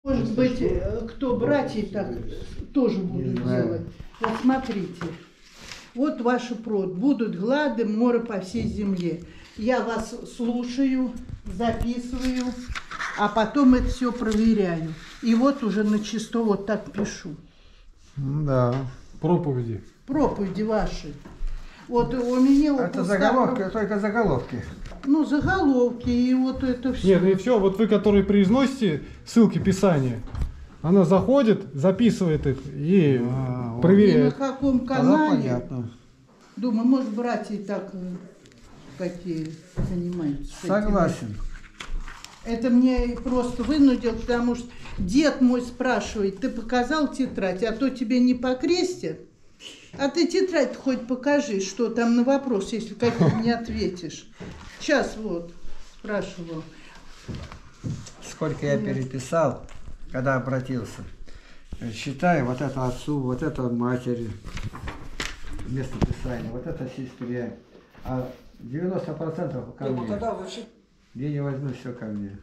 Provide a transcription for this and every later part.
Может быть, кто братья так тоже будут делать. Вот смотрите, вот ваш прод. Будут глады, моры по всей земле. Я вас слушаю, записываю, а потом это все проверяю. И вот уже на чисто вот так пишу. Да. Проповеди. Проповеди ваши. Вот у меня... Это заголовки, только заголовки. Ну, заголовки, и вот это все. Нет, и все, вот вы, которые произносите ссылки Писания, она заходит, записывает их и И на проверяет. каком Тогда канале. понятно. Думаю, может, братья так какие занимаются. Согласен. Это мне просто вынудил, потому что дед мой спрашивает, ты показал тетрадь, а то тебе не покрестят. А ты тетрадь хоть покажи, что там на вопрос, если какой не ответишь. Сейчас вот спрашивал. Сколько я переписал, когда обратился. Считаю, вот это отцу, вот это матери, место писания, вот это сестре. А 90% ко мне. Где не возьму, все ко мне.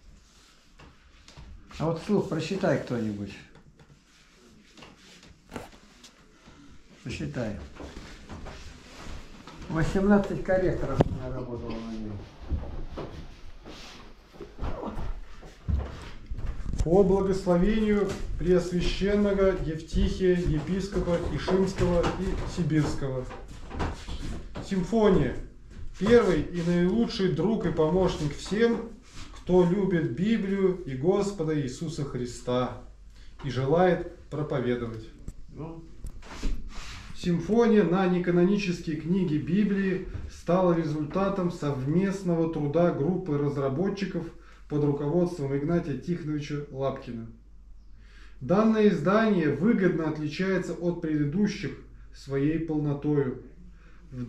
А вот вслух просчитай кто-нибудь. Посчитай. 18 корректоров у меня работало на нем. По благословению Преосвященного Евтихия, епископа Ишимского и Сибирского. Симфония. Первый и наилучший друг и помощник всем, кто любит Библию и Господа Иисуса Христа и желает проповедовать. Симфония на неканонические книги Библии стала результатом совместного труда группы разработчиков под руководством Игнатия Тихоновича Лапкина. Данное издание выгодно отличается от предыдущих своей полнотою. В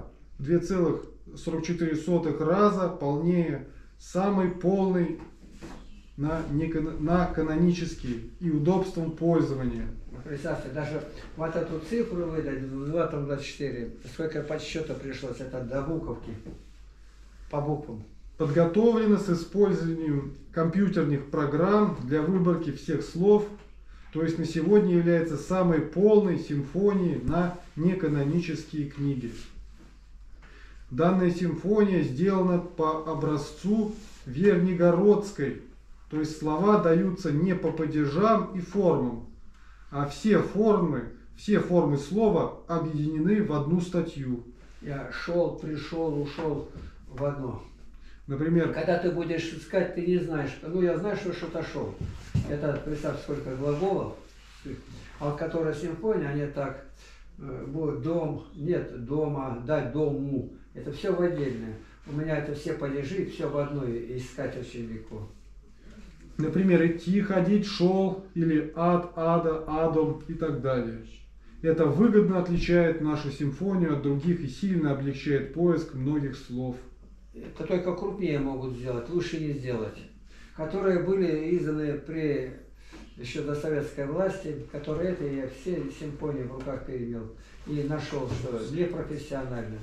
2,44 раза полнее самый полный на канонический и удобством пользования. Представьте, даже вот эту цифру выдать в 2,24, сколько подсчета пришлось, это до буковки, по буквам. Подготовлено с использованием компьютерных программ для выборки всех слов, то есть на сегодня является самой полной симфонией на неканонические книги. Данная симфония сделана по образцу Вернигородской, то есть слова даются не по падежам и формам, а все формы слова объединены в одну статью. Я шел, пришел, ушел в одно. Например, Когда ты будешь искать, ты не знаешь. Ну, я знаю, что что-то шел. Это, представь, сколько глаголов. А вот которая симфония, они так, будет дом, нет дома, дать дому. Это все в отдельное. У меня это все падежи, все в одной, искать очень легко. например, идти, ходить, шел, или ад, ада, адом и так далее. Это выгодно отличает нашу симфонию от других и сильно облегчает поиск многих слов. Это только крупнее могут сделать, лучше не сделать. Которые были изданы при еще до советской власти, которые это я все симфонии в руках перевел и нашел, что непрофессионально.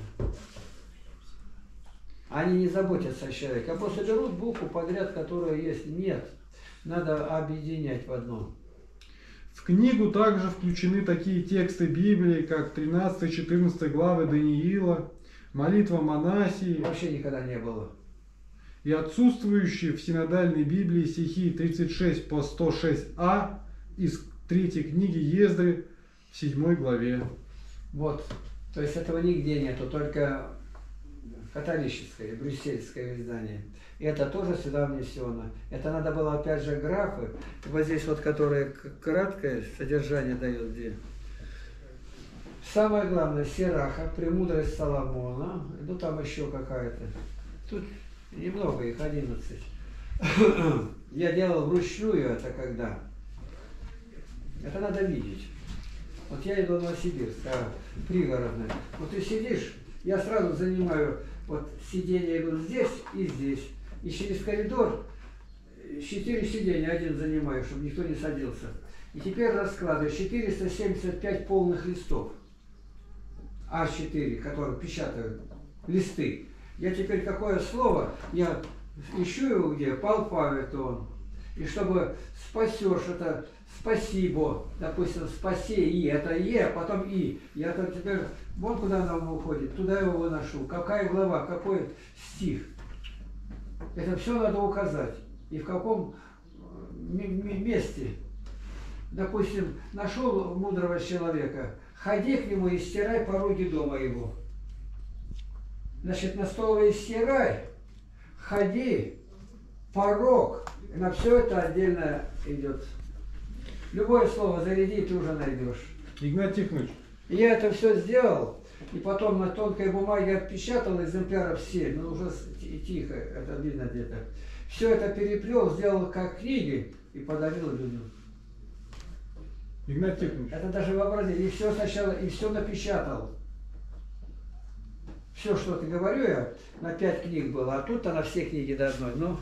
Они не заботятся о человеке, а просто берут букву подряд, которая есть. Нет, надо объединять в одно. В книгу также включены такие тексты Библии, как 13-14 главы Даниила, молитва Манасии Вообще никогда не было. и отсутствующие в синодальной Библии стихи 36 по 106а из 3 книги Ездры в 7 главе. Вот, то есть этого нигде нету, только католическое, брюссельское издание. И это тоже сюда внесено. Это надо было опять же графы, вот здесь вот, которое краткое содержание дает где. Самое главное, Сираха, премудрость Соломона, ну там еще какая-то. Тут немного их, 11. Я делал вручную это когда. Это надо видеть. Вот я иду в Новосибирск, пригородное. Вот ты сидишь, я сразу занимаю вот сиденье иду здесь и здесь. И через коридор 4 сиденья один занимаю, чтобы никто не садился. И теперь раскладываю 475 полных листов. А4, которые печатают листы. Я теперь какое слово, я ищу его где, по алфавиту он. И чтобы спасешь, это спасибо, допустим, спаси и, это и, а потом и. Я то теперь, вон куда нам уходит, туда его выношу. Какая глава, какой стих. Это все надо указать. И в каком месте. Допустим, нашел мудрого человека, ходи к нему и стирай пороги дома его. Значит, на столовой стирай, ходи, порог. И на все это отдельно идет. Любое слово заряди, ты уже найдешь. Игнат Тихонович. И я это все сделал, и потом на тонкой бумаге отпечатал экземпляров 7, но уже тихо, это видно где-то. Все это переплел, сделал как книги и подарил людям. Игнат Тихонович. Это даже вообразили. И все сначала, и все напечатал. Все, что ты говорю, я на 5 книг было, а тут-то на все книги до одной. Ну,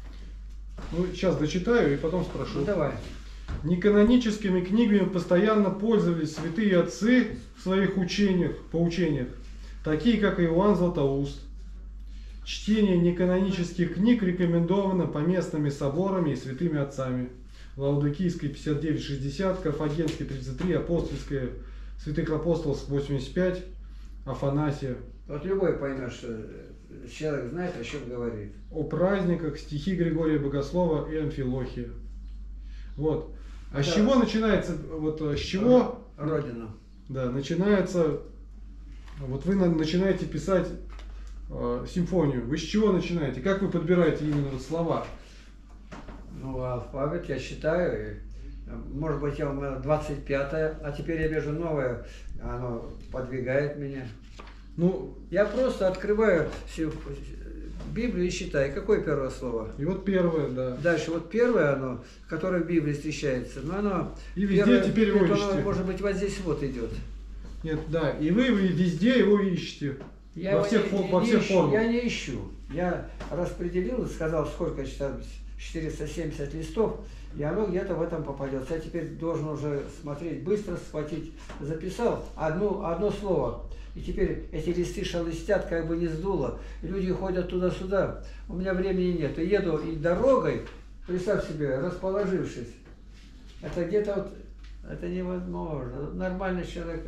Сейчас дочитаю и потом спрошу. ну давай. Неканоническими книгами постоянно пользовались святые отцы в своих поучениях, такие как Иоанн Златоуст. Чтение неканонических книг рекомендовано поместными соборами и святыми отцами. Лаудикийской 59-60, Карфагенской 33, Апостольская святых апостолов 85, Афанасия. Вот любой поймет, что человек знает, о чем говорит. О праздниках, стихи Григория Богослова и Амфилохия. Вот. А Да. с чего начинается, вот с чего? Родину. Да, начинается, вот вы начинаете писать симфонию. Вы с чего начинаете? Как вы подбираете именно вот слова? Ну, алфавит я считаю, и, может быть, я у меня 25-е, а теперь я вижу новое, оно подвигает меня. Ну, Я просто открываю Библию и считаю, какое первое слово. и вот первое, да. Дальше, вот первое оно, которое в Библии встречается, но оно... И везде первое, теперь его оно, ищете. может быть, вот здесь вот идет. Нет, да, и вы везде его ищете. Я Во его всех не всех ищу, формах. я не ищу. Я распределил, сказал, сколько читаю, 470 листов, и оно где-то в этом попадется. Я теперь должен уже смотреть быстро, схватить. Записал одно слово. И теперь эти листы шелестят, как бы не сдуло. И люди ходят туда-сюда. У меня времени нет. И еду и дорогой, представь себе, расположившись. Это где-то вот, это невозможно. Нормальный человек.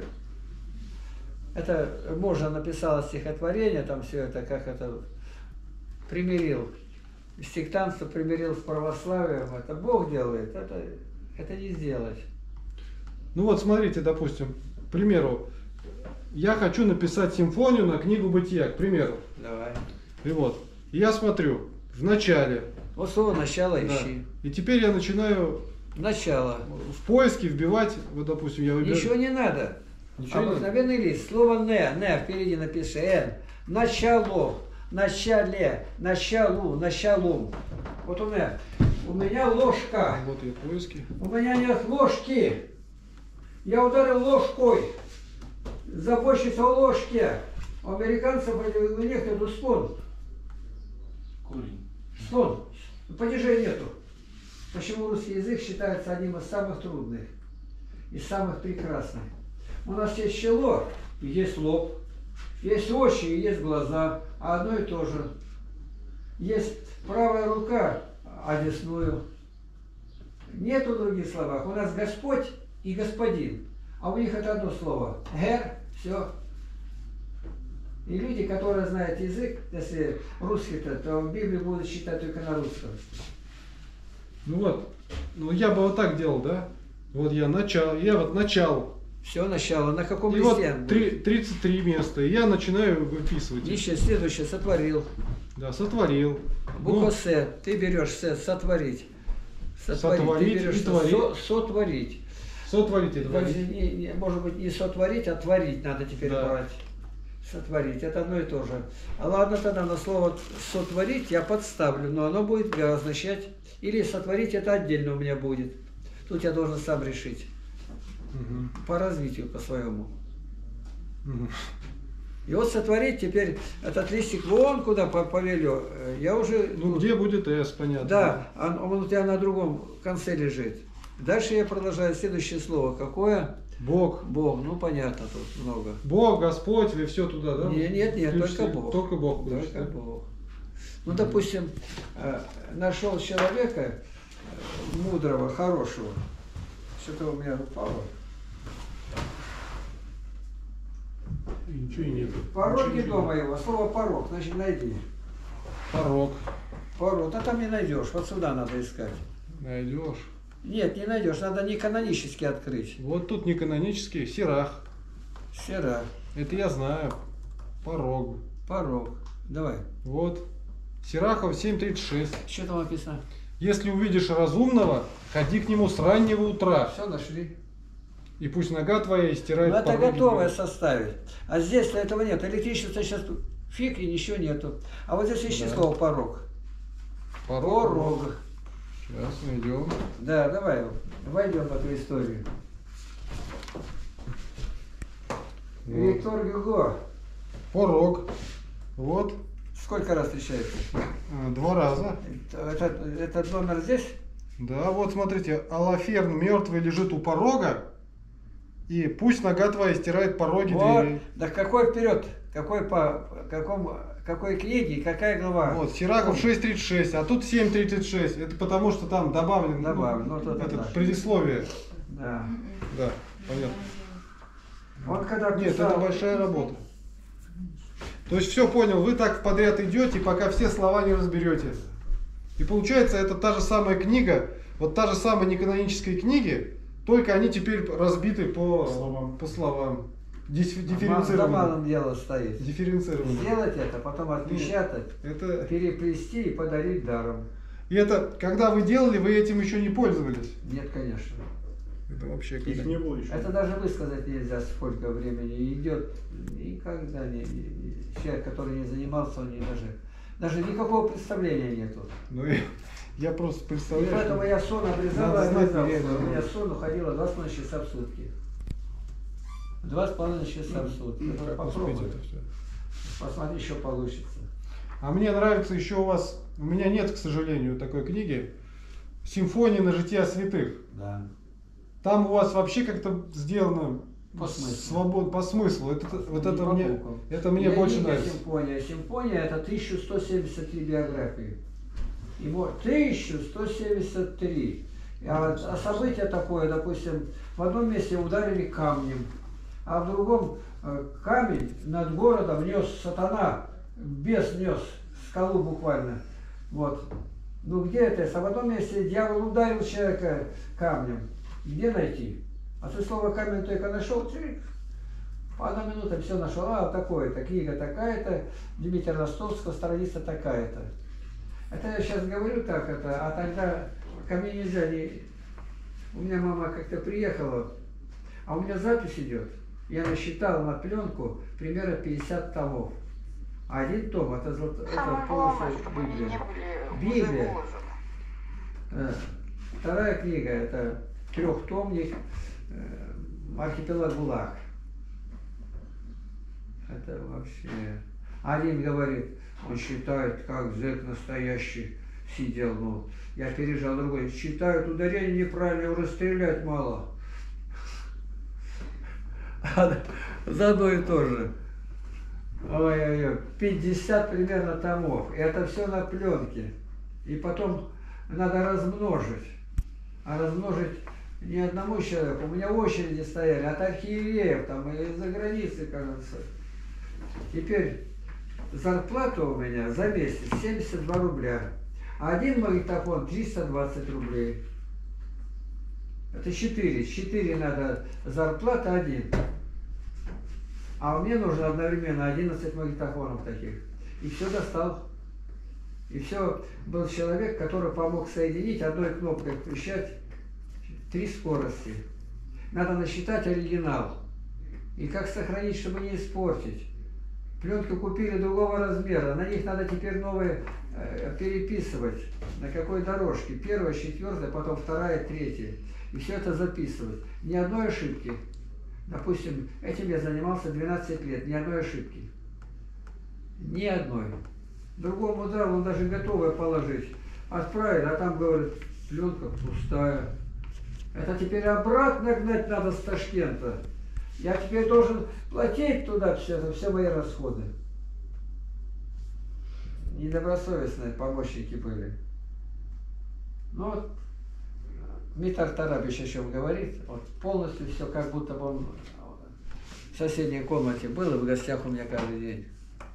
Это можно написала стихотворение, там все это, как это примирил. Сектантство примирил с православием. Это Бог делает, это не сделать. Ну вот смотрите, допустим, к примеру, я хочу написать симфонию на книгу Бытия, к примеру. Давай. И вот, я смотрю, в начале. Вот слово начало Да. ищи. И теперь я начинаю Начало. в поиске вбивать, вот допустим, я выбираю. Ничего не надо. Ничего не надо? Обыкновенный лист. Слово не впереди напиши, н. Начало. Начале. Началу. Началум. Вот у меня ложка. Вот и поиски. У меня нет ложки. Я ударил ложкой. Заботиться о ложке. У американцев у них нету спон. Спон. Падежей нету. Почему русский язык считается одним из самых трудных и самых прекрасных? У нас есть чело и есть лоб. Есть очи и есть глаза. А одно и то же. Есть правая рука, а десную. Нету в других словах. У нас Господь и Господин. А у них это одно слово. Гер, все. И люди, которые знают язык, если русский-то, то в Библии будут читать только на русском. Ну вот, ну я бы вот так делал, да? Вот я начал. Все, начало. На каком И вот листе? 33 места. И я начинаю выписывать. Еще следующее. Сотворил. Да, сотворил. Буква Ну, С. Ты берешь С. Сотворить. Сотворить Ты берешь и творить. сотворить. сотворить это. Может быть, не сотворить, а творить надо теперь Да. брать. Сотворить. Это одно и то же. А ладно, тогда на слово сотворить я подставлю, но оно будет означать. Или сотворить это отдельно у меня будет. Тут я должен сам решить. Мгм. По развитию, по своему. Мгм. И вот сотворить теперь этот листик вон куда повелю. Я уже... Ну где будет S, понятно. Да, он у тебя на другом конце лежит. Дальше я продолжаю следующее слово. Какое? Бог. Бог. Ну понятно, тут много. Бог, Господь, вы все туда, да? Нет, Включите? только Бог. Только Бог. Только включите, да? Бог. Ну, допустим, нашел человека, мудрого, хорошего. Что-то у меня упало. Ничего и нет. Пороги дома его. Слово порог, значит найди. Порог. Порог. А там не найдешь. Вот сюда надо искать. Найдешь. Нет, не найдешь. Надо не канонически открыть. Вот тут не канонический, сирах. Сера. Это я знаю. Порог. Порог. Давай. Вот. Сирахов 7:36. Что там написано? Если увидишь разумного, ходи к нему с раннего утра, Все нашли. и пусть нога твоя истирает Ну это пороги готовое твои. составить. А здесь этого нет. Электричества сейчас фиг и ничего нету. А вот здесь ищи Да. слово порог. Порог. Порог. Сейчас найдем. Да, давай войдем в эту историю. Вот. Виктор Гюго. Порог. Вот. Сколько раз встречается? 2 раза. Этот номер здесь? Да, вот смотрите, Алаферн мертвый лежит у порога, и пусть нога твоя стирает пороги Вот. дверей. Да какой вперед? Какой книги и какая глава? Вот, Сирахов 6:36, а тут 7:36. Это потому, что там добавлен Добавлен, ну, то это да. предисловие. Да. Да, понятно. Он когда Нет, писал... это большая работа. То есть все понял, вы так подряд идете, пока все слова не разберете. И получается, это та же самая книга, вот та же самая неканоническая книги, только они теперь разбиты по словам. За Дифференцированы. малым дело стоит. Дифференцированы. Сделать это, потом отпечатать, Это, переплести и подарить даром. и это, когда вы делали, вы этим еще не пользовались. Нет, конечно. Это вообще Их не было еще. Это даже высказать нельзя, сколько времени идет. Никогда человек, который не занимался, он даже никакого представления нету. Ну, я просто И представляю, поэтому что- я сон обрезал, Надо знать обрезал. время, У меня да. сон уходило 2,5 часа в сутки. 2,5 часа в сутки. как Попробуй. успеть это все. Посмотри, что получится. А мне нравится еще у вас, у меня нет, к сожалению, такой книги, «Симфония на жития святых». Да. Там у вас вообще как-то сделано По смыслу. свобод, по смыслу. Вот Не это по мне, буквам. это мне Я больше не нравится. Симфония. Симфония это 1173 биографии. Ему 1173. А событие такое, допустим, в одном месте ударили камнем, а в другом камень над городом нес сатана, бес нес, скалу буквально. Вот. Ну где это? А в одном месте дьявол ударил человека камнем. Где найти? А ты слово камень только нашел, по 1 минута все нашел. А, такое-то, книга такая-то, Дмитрия Ростовского, страница такая-то. Это я сейчас говорю так, а тогда ко мне нельзя не... У меня мама как-то приехала, а у меня запись идет. Я насчитал на пленку примерно 50 томов. Один том это полностью Библия. Библия. Вторая книга это 3-томник «Архипелаг ГУЛАГ». Это вообще... Один говорит, он считает, как зэк настоящий сидел, ну, я пережал, другой, считают ударение неправильно, его расстрелять мало. Заодно и то же. Ой-ой-ой, 50 примерно томов. И это все на пленке. И потом надо размножить. А размножить не одному человеку. У меня очереди стояли от архиереев, там, и из-за границы, кажется. Теперь зарплата у меня за месяц 72 рубля. А один магнитофон 320 рублей. Это 4. 4 надо зарплата, 1. А мне нужно одновременно 11 магнитофонов таких. И все достал. И все, был человек, который помог соединить одной кнопкой, включать 3 скорости. Надо насчитать оригинал. И как сохранить, чтобы не испортить. Пленку купили другого размера, на них надо теперь новые переписывать. На какой дорожке. 1-я, 4-я, потом 2-я, 3-я. И все это записывать. Ни одной ошибки. Допустим, этим я занимался 12 лет, ни одной ошибки. Ни одной. Другому дал, он даже готовое положить. Отправили, а там, говорит, пленка пустая. Это теперь обратно гнать надо с Ташкента. Я теперь должен платить туда все мои расходы. Недобросовестные помощники были. Ну вот, Митар Тарабич о чем говорит, вот полностью все, как будто бы он в соседней комнате был и в гостях у меня каждый день.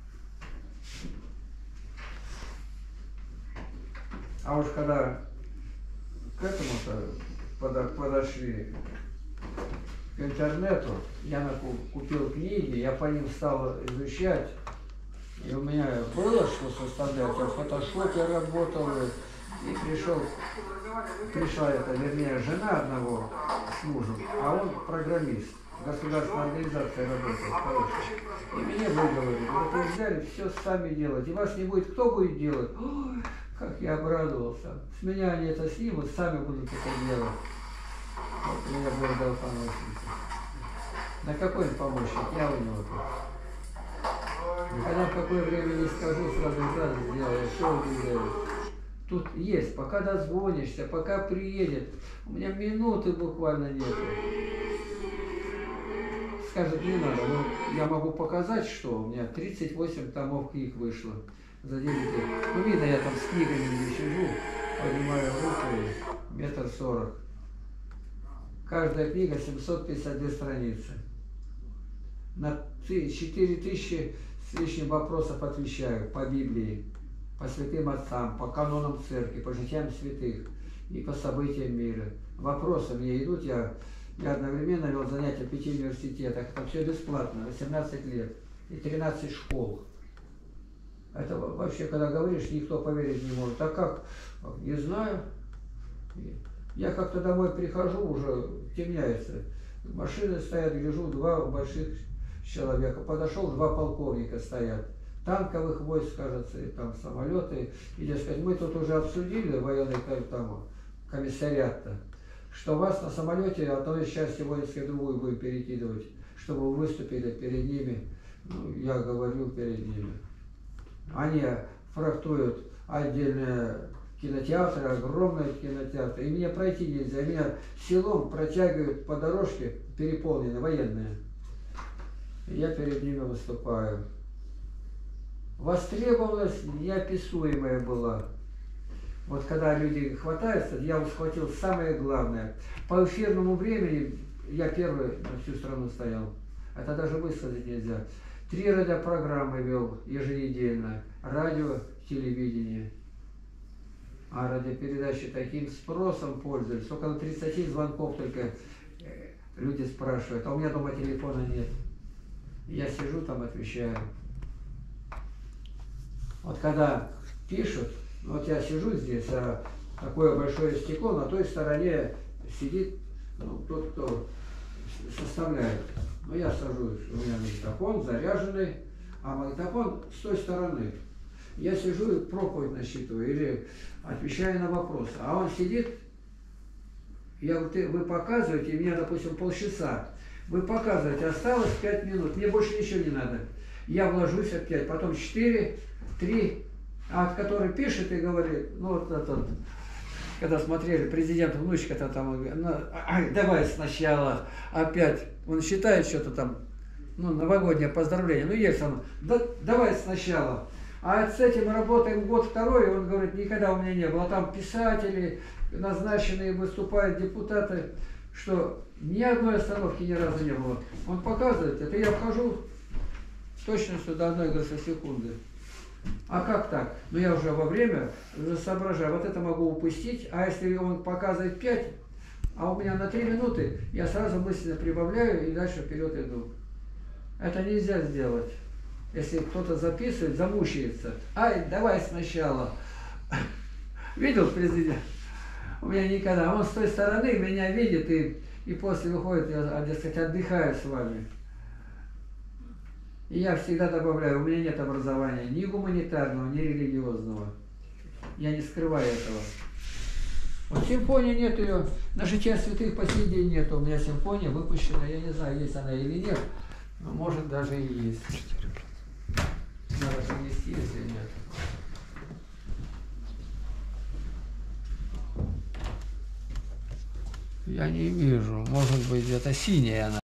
А уж когда к этому-то подошли, к интернету, я купил книги, я по ним стал изучать, и у меня было что составлять, я в фотошопе работал, и пришла эта, вернее, жена одного с мужем, а он программист, в государственной организации работает, и меня выговорили, вот вы взяли все сами делать, и вас не будет, кто будет делать? Ой, как я обрадовался, с меня они это снимут, сами будут это делать. Вот у меня Бог дал помощника. На какой он помощник? Я у него тут. Когда в какое время не скажу, сразу сделаю, что он делает. Тут есть, пока дозвонишься, пока приедет. У меня минуты буквально нету. Скажет, не надо, но я могу показать, что у меня 38 томов книг вышло за 9 лет. Ну, видно, я там с книгами не сижу, поднимаю руку, 1,40 м. Каждая книга 752 страницы. На 4000 с лишним вопросов отвечаю по Библии, по святым отцам, по канонам церкви, по житиям святых и по событиям мира. Вопросы мне идут, я одновременно вел занятия в 5 университетах, это все бесплатно, 18 лет и 13 школ. Это вообще, когда говоришь, никто поверить не может. А как? Не знаю. Я как-то домой прихожу, уже темняется. Машины стоят, гляжу, 2 больших человека. Подошел, 2 полковника стоят. Танковых войск, кажется, и там самолеты. И, дескать, мы тут уже обсудили, военный там комиссариат-то, что вас на самолете одной части воинской в другую будем перекидывать, чтобы вы выступили перед ними. Ну, я говорю перед ними. Они фрахтуют отдельные кинотеатры, огромные кинотеатры. И мне пройти нельзя. Меня селом протягивают по дорожке, переполненные, военные. И я перед ними выступаю. Востребованность неописуемая была. Вот когда люди хватаются, я схватил самое главное. По эфирному времени я первый на всю страну стоял. Это даже высказать нельзя. 3 радиопрограммы вел еженедельно. Радио, телевидение. А радиопередачи таким спросом пользуются. Около 30 звонков только люди спрашивают. А у меня дома телефона нет. Я сижу там, отвечаю. Вот когда пишут, вот я сижу здесь, а такое большое стекло, на той стороне сидит тот, кто составляет. Но я сажусь, у меня магнитофон заряженный, а магнитофон с той стороны. Я сижу и проповедь насчитываю или отвечаю на вопросы. А он сидит, я говорю, вы показываете, мне, допустим, полчаса. Вы показываете, осталось 5 минут, мне больше ничего не надо. Я вложусь опять, потом 4, 3, а который пишет и говорит, ну вот этот, когда смотрели, президент, внучка-то там, ну, давай сначала опять, он считает что-то там, ну, новогоднее поздравление, ну есть он, да, давай сначала. А с этим работаем год-второй, он говорит, никогда у меня не было. Там писатели, назначенные выступают, депутаты, что ни одной остановки ни разу не было. Он показывает, это я вхожу с точностью до 1/100 секунды. А как так? Ну я уже во время соображаю, вот это могу упустить, а если он показывает 5, а у меня на 3 минуты, я сразу мысленно прибавляю и дальше вперед иду. Это нельзя сделать. Если кто-то записывает, замучается. Ай, давай сначала. Видел президент? У меня никогда. Он с той стороны меня видит и после выходит, я, дескать, отдыхаю с вами. И я всегда добавляю, у меня нет образования ни гуманитарного, ни религиозного. Я не скрываю этого. Вот симфония нет ее, на жития святых по сей день нет. У меня симфония выпущена, я не знаю, есть она или нет, но может даже и есть. Надо принести, если нет. Я не вижу. Может быть, это синяя она.